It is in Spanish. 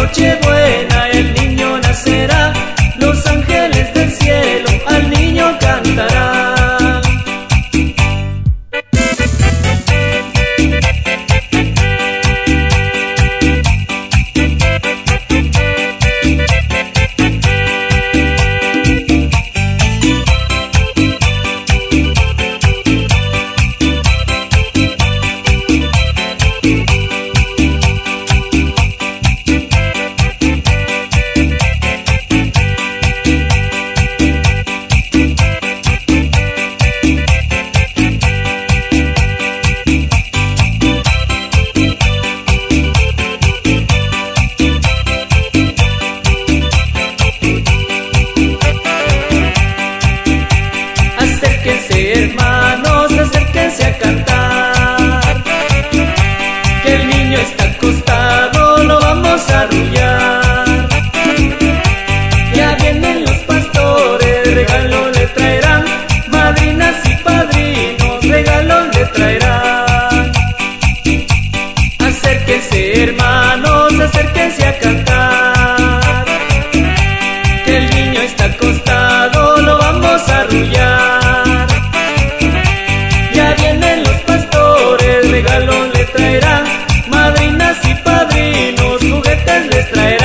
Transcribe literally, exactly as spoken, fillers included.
Nochebuena el niño nacerá, los ángeles del cielo al niño cantarán. Acérquense, hermanos, acérquense a cantar, que el niño está acostado, lo vamos a arrullar. Ya vienen los pastores, regalos le traerán, madrinas y padrinos, regalos le traerán. Acérquense, hermanos, acérquense a cantar, que el niño está acostado, lo vamos a arrullar. Ya vienen los pastores, regalos le traerán, madrinas y padrinos, juguetes les traerán.